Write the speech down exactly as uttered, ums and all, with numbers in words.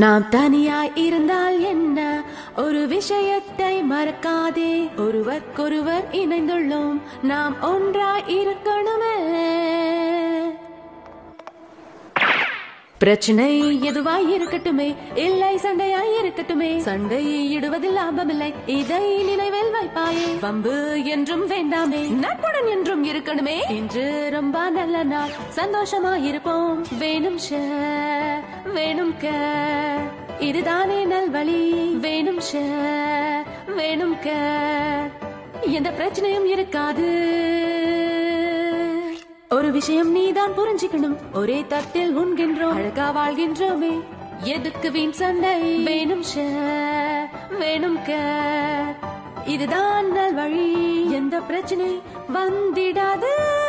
நாம் தனியாய் இருந்தால் என்ன, ஒரு விஷயத்தை மறக்காதே, ஒருவருக்கொருவர் இணைந்துள்ளோம், நாம் ஒன்றாய் இருக்கணுமே. பிரச்சனை எதுவாய் இருக்கட்டுமே, இல்லை சண்டையாய் இருக்கட்டுமே, சண்டையிடுவதில் லாபமில்லை, இதை நினைவில் வைப்பாயே. வம்பு என்றும் வேண்டாமே, நட்புடன் என்றும் இருக்கணுமே. இன்று ரொம்ப நல்ல நாள், சந்தோஷமாயிருப்போம். வேணும் ஷேர், வேணும் கேர், இதுதானே நல்வழி. வேணும் ஷேர், வேணும் கேர், எந்த பிரச்சனையும் இருக்காது. ஒரு விஷயம் நீதான் புரிஞ்சுக்கணும், ஒரே தட்டில் உண்கின்றோம், அழகா வாழ்கின்றோமே, எதுக்கு வீண் சண்டை. வேணும் ஷேர், வேணும் கேர், இதுதான் நல்வழி, எந்த பிரச்சனை வந்திடாது.